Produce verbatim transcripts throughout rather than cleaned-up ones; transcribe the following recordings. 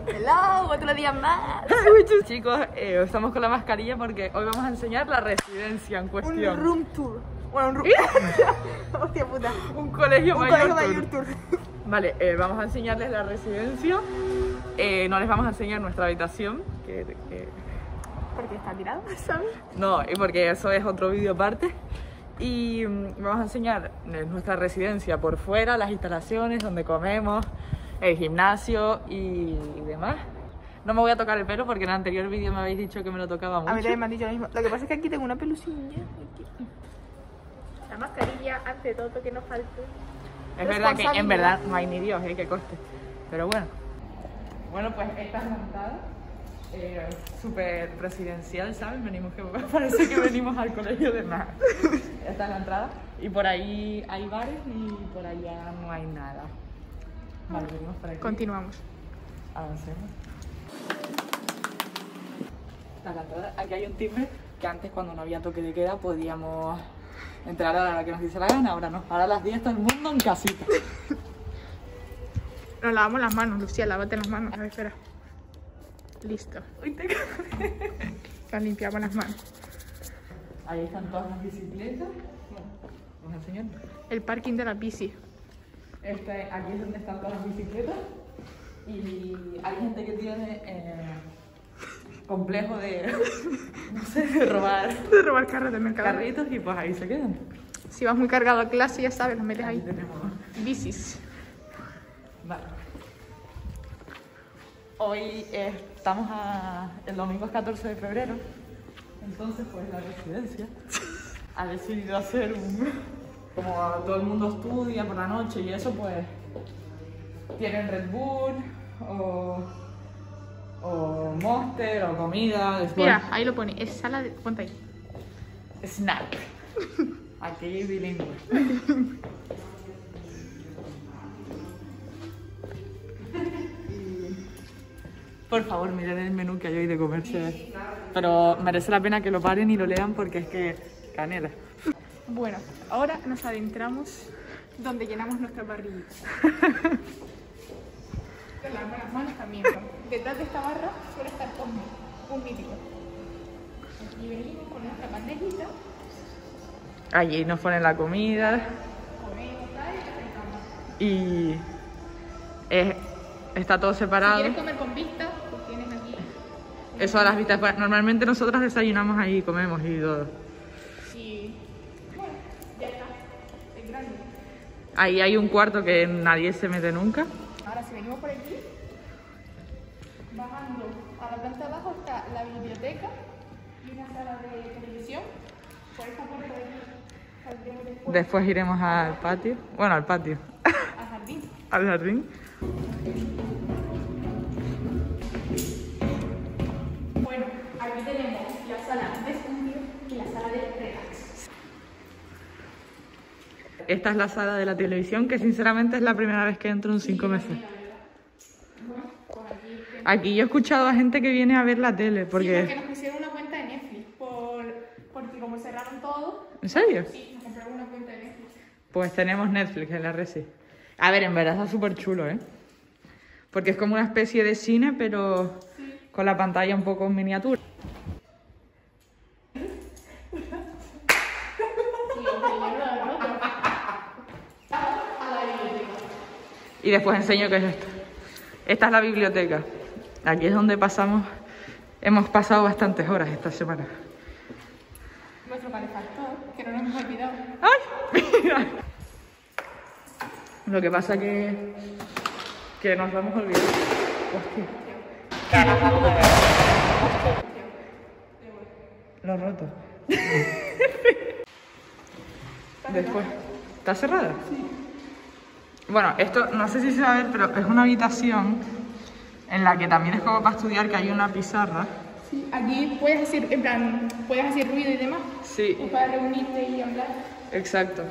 Hello, otro día más. Chicos, eh, estamos con la mascarilla porque hoy vamos a enseñar la residencia en cuestión. Un room tour. Bueno, un room... Hostia puta. Un colegio Un mayor, colegio mayor tour. Vale, eh, vamos a enseñarles la residencia. Eh, no les vamos a enseñar nuestra habitación. Que, que... Porque está tirado, ¿sabes? No, y porque eso es otro vídeo aparte. Y mm, vamos a enseñar nuestra residencia por fuera, las instalaciones, donde comemos, el gimnasio y, y demás. No me voy a tocar el pelo porque en el anterior vídeo me habéis dicho que me lo tocaba mucho. A mí también me han dicho lo mismo. Lo que pasa es que aquí tengo una pelusilla. Aquí. La mascarilla, ante todo, que no falte. Es verdad que en verdad no hay ni Dios, ¿eh? Que coste. Pero bueno. Bueno, pues esta es la entrada. Eh, súper presidencial, ¿sabes? Venimos que parece que venimos al colegio de nada. Esta es la entrada. Y por ahí hay bares y por allá no hay nada. Vale, venimos por aquí. Continuamos. Avancemos. Esta es la entrada. Aquí hay un timbre que antes, cuando no había toque de queda, podíamos entrar a la hora que nos dice la gana. Ahora no. Ahora a las diez todo el mundo en casita. Nos lavamos las manos, Lucía, lávate las manos. A ver, espera. Listo. Uy, te Nos limpiamos las manos. Ahí están todas las bicicletas. Bueno, vamos a enseñar. El parking de la bici. Este, aquí es donde están todas las bicicletas. Y hay gente que tiene eh, complejo de, no sé, de robar De robar carros del mercado. carritos y pues ahí se quedan. Si vas muy cargado a clase, ya sabes, los metes Ahí ahí. tenemos. Bicis. Vale. Hoy eh, estamos a... el domingo es catorce de febrero. Entonces pues la residencia ha decidido hacer un... como todo el mundo estudia por la noche y eso, pues tienen Red Bull o, o Monster o comida. Después... Mira, ahí lo pone. Es sala de... Ponte ahí. Snack. Aquí bilingüe. Por favor, miren el menú que hay hoy de comerse. Pero merece la pena que lo paren y lo lean porque es que canela. Bueno, ahora nos adentramos donde llenamos nuestras barriguitas. Nos lavamos las manos también. Detrás de esta barra suele estar un, un mítico. Aquí venimos con nuestra bandejita. Allí nos ponen la comida. Comemos, tal, y Y es, está todo si separado. quieres comer con vista, pues tienes aquí. Eso a las vistas. Pues, normalmente nosotros desayunamos ahí y comemos y todo. Y bueno, ya está. Es grande. Ahí hay un cuarto que nadie se mete nunca. Ahora si venimos por aquí, bajando a la planta de abajo está la biblioteca y una sala de televisión. Por esta puerta de aquí saldremos después Después iremos al patio. Bueno, al patio. al jardín. Al jardín. Bueno, aquí tenemos la sala de estudio y la sala de relax. Esta es la sala de la televisión, que sinceramente es la primera vez que entro en cinco meses. Aquí yo he escuchado a gente que viene a ver la tele, porque... Sí, porque nos pusieron una cuenta de Netflix, por... porque como cerraron todo... ¿En serio? Sí, nos compraron una cuenta de Netflix. Pues tenemos Netflix en la Resi. A ver, en verdad está súper chulo, ¿eh? Porque es como una especie de cine, pero Sí. con la pantalla un poco en miniatura. Sí, hombre, yo lo he roto. A la biblioteca. Y después enseño qué es esto. Esta es la biblioteca. Aquí es donde pasamos... Hemos pasado bastantes horas esta semana. Nuestro calefactor, que no nos hemos olvidado. ¡Ay! Mira. Lo que pasa que... que nos lo hemos olvidado. Hostia. Lo he roto. Después. ¿Está cerrada? Sí. Bueno, esto no sé si se va a ver, pero es una habitación en la que también es como para estudiar, que hay una pizarra. Sí, aquí puedes hacer, en plan, puedes hacer ruido y demás. Sí. Y para reunirte y hablar. Exacto.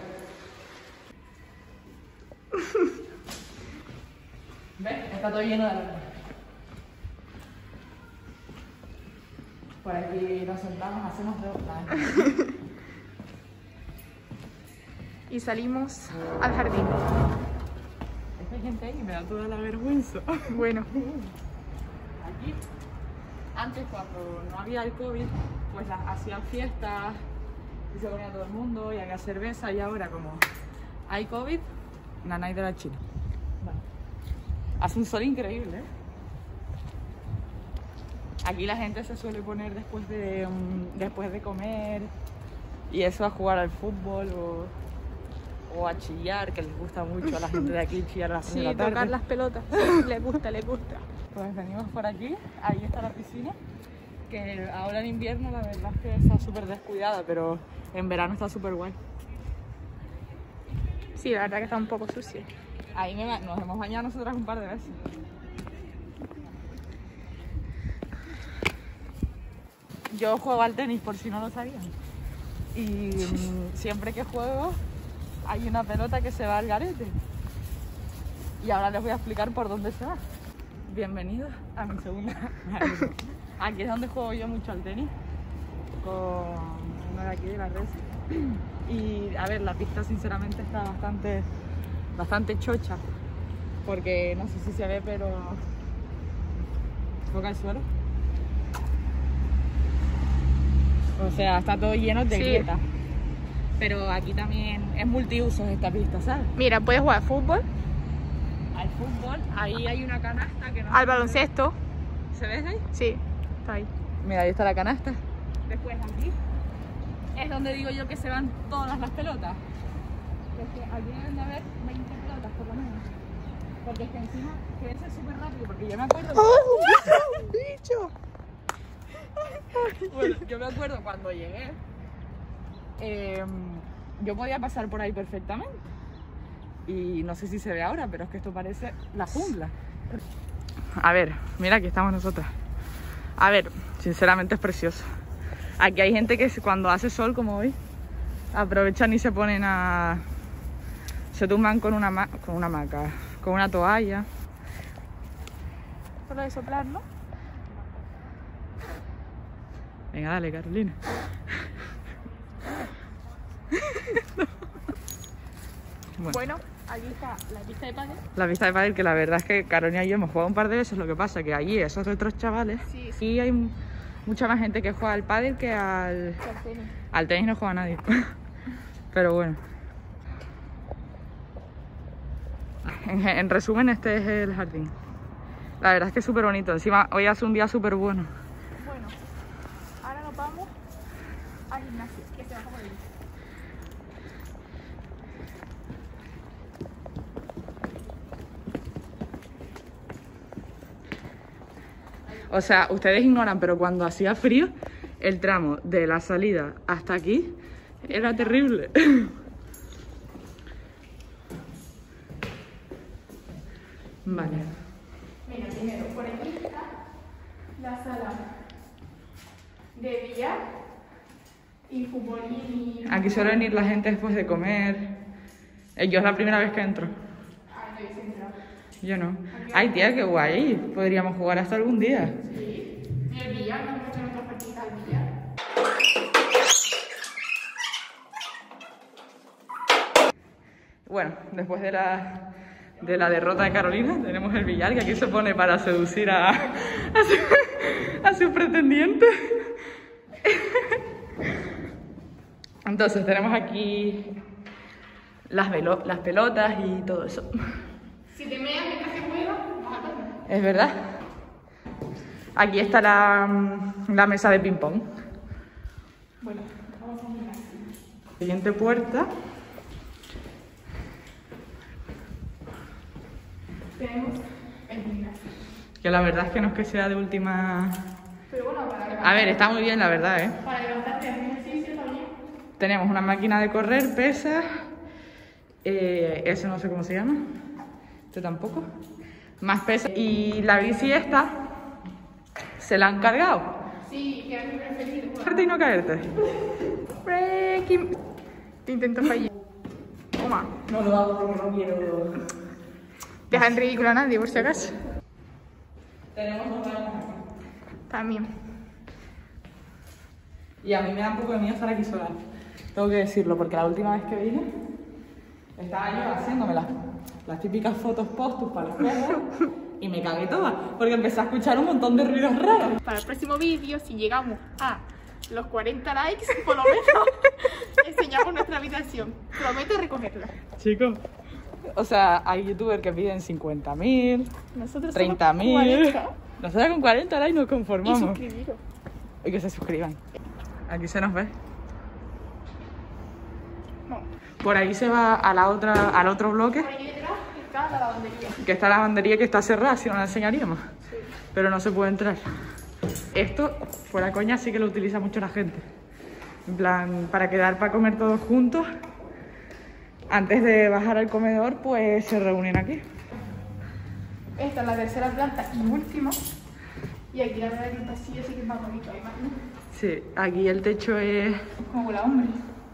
¿Ves? Está todo lleno de luz. Por aquí nos sentamos, hacemos dos planes. Y salimos al jardín. Hay gente ahí y me da toda la vergüenza. Bueno. aquí, antes cuando no había el COVID, pues las, hacían fiestas y se ponía todo el mundo y había cerveza, y ahora como hay COVID, nanay de la China. Vale. Hace un sol increíble, ¿eh? Aquí la gente se suele poner después de, um, después de comer y eso, a jugar al fútbol o, o a chillar, que les gusta mucho a la gente de aquí chillar a las Sí, tres de la tarde. tocar las pelotas. Les gusta, les gusta. Pues venimos por aquí, ahí está la piscina, que ahora en invierno la verdad es que está súper descuidada, pero en verano está súper guay. Sí, la verdad que está un poco sucia. Ahí me, nos hemos bañado nosotras un par de veces. Yo juego al tenis, por si no lo sabían. Y mmm, siempre que juego hay una pelota que se va al garete. Y ahora les voy a explicar por dónde se va. Bienvenidos a mi segunda. Aquí es donde juego yo mucho al tenis, con uno de aquí de la red. Y a ver, la pista sinceramente está bastante, bastante chocha, porque no sé si se ve, pero toca el suelo. O sea, está todo lleno de Sí. grietas. Pero aquí también es multiusos esta pista, ¿sabes? Mira, puedes jugar al fútbol, Al fútbol, ahí hay una canasta que no... al baloncesto. ¿Se ve ahí? Sí, está ahí. Mira, ahí está la canasta. Después aquí es donde digo yo que se van todas las pelotas. Es que aquí deben de haber veinte pelotas por lo menos. Porque es que encima crece súper rápido, porque yo me acuerdo... ¡Un bicho! Bueno, yo me acuerdo cuando llegué, eh, yo podía pasar por ahí perfectamente. Y no sé si se ve ahora, pero es que esto parece la jungla. A ver, mira, aquí estamos nosotras. A ver, sinceramente es precioso. Aquí hay gente que cuando hace sol, como hoy, aprovechan y se ponen a... se tumban con una, con una hamaca, con una toalla. Solo de soplar, ¿no? Venga, dale, Carolina. Bueno, Bueno, aquí está la pista de pádel. la pista de pádel, que la verdad es que Carolina y yo hemos jugado un par de veces, lo que pasa que allí esos otros chavales, Sí, sí, y hay mucha más gente que juega al pádel que al, Al tenis. al tenis. No juega nadie. Pero bueno. En, en resumen, este es el jardín. La verdad es que es súper bonito. Encima hoy hace un día súper bueno. Bueno, ahora nos vamos al gimnasio, que se baja por ahí. O sea, ustedes ignoran, pero cuando hacía frío, el tramo de la salida hasta aquí era terrible. Vale. Mira, primero, por aquí está la sala de billar y futbolín y... Aquí suele venir la gente después de comer. Eh, Yo es la primera vez que entro. Ah, estoy centrado. Yo no. Ay, tía, qué guay. Podríamos jugar hasta algún día. Sí. Y el billar, no hemos hecho nuestras partidas al billar. Bueno, después de la, de la derrota de Carolina, tenemos el billar, que aquí se pone para seducir a, a, su, a su pretendiente. Entonces tenemos aquí las, velo, las pelotas y todo eso. Si te meas mientras que juegas, vas a perder. Es verdad. Aquí está la, la mesa de ping-pong. Bueno, vamos a mirar. Siguiente puerta. Tenemos el gimnasio. Que la verdad es que no es que sea de última... Pero bueno, para levantar, A ver, está muy bien, la verdad, ¿eh? para levantarte a hacer ejercicio también. Tenemos una máquina de correr, pesas, eh, eso no sé cómo se llama, este tampoco, más pesas. Y la bici esta, se la han cargado. Sí, que es mi preferido. Caerte y no caerte. Breaking. Te intento fallar. Toma. No lo hago porque no quiero... Deja en ridículo a nadie, por si acaso. Tenemos dos baños aquí. También. Y a mí me da un poco de miedo estar aquí sola. Tengo que decirlo, porque la última vez que vine, estaba yo haciéndome las, las típicas fotos postus para los perros. y me cagué toda, porque empecé a escuchar un montón de ruidos raros. Para el próximo vídeo, si llegamos a los cuarenta likes, por lo menos, enseñamos nuestra habitación. Prometo recogerla. Chicos, o sea, hay youtubers que piden cincuenta mil, Nosotros treinta somos mil. cuarenta. Nosotros con cuarenta likes nos Y conformamos. suscribiros. Y que se suscriban. Aquí se nos ve. No. Por ahí se va a la otra, al otro bloque, Por ahí detrás está la lavandería. que está la lavandería, que está cerrada, si no la enseñaríamos. Sí. Pero no se puede entrar. Esto, fuera coña, sí que lo utiliza mucho la gente. En plan, para quedar para comer todos juntos. Antes de bajar al comedor, pues se reúnen aquí. Esta es la tercera planta y última. Y aquí la verdad que el pasillo sí que es más bonito, además, ¿no? Sí, aquí el techo es... Como la hombre.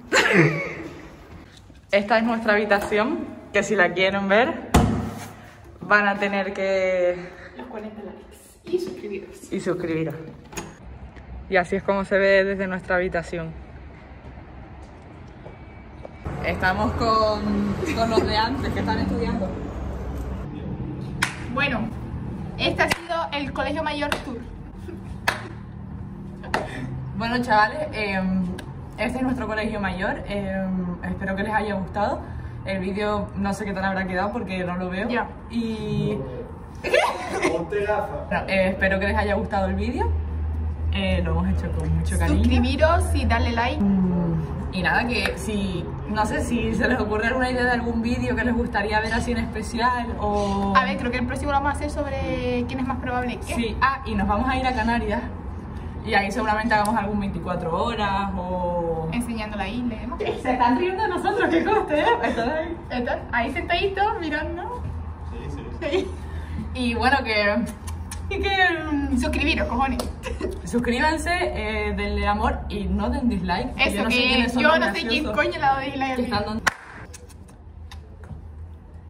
Esta es nuestra habitación, que si la quieren ver, van a tener que... Los cuarenta likes. Y suscribiros. y suscribiros. Y así es como se ve desde nuestra habitación. Estamos con, con los de antes que están estudiando. Bueno, este ha sido el Colegio Mayor Tour. Bueno, chavales, eh, este es nuestro colegio mayor. Eh, espero que les haya gustado. El vídeo no sé qué tal habrá quedado porque no lo veo. Ya. Y Ponte gafas. bueno, eh, espero que les haya gustado el vídeo. Eh, lo hemos hecho con mucho cariño. Suscribiros y darle like. Y nada, que si, no sé si se les ocurre alguna idea de algún vídeo que les gustaría ver así en especial o... A ver, creo que el próximo lo vamos a hacer sobre quién es más probable que. Sí, ah, y nos vamos a ir a Canarias y ahí seguramente hagamos algún veinticuatro horas o... Enseñando la isla y demás. Se están riendo de nosotros, qué coste, ¿eh? Están ahí. Entonces, ahí sentaditos mirando. Sí, sí. Sí. Y bueno, que... Y que... Y suscribiros, cojones. Suscríbanse, eh, denle amor y no den dislike. Eso, yo no sé que quiénes son yo los no sé quién graciosos coño le ha dado dislike al que vídeo. están dando-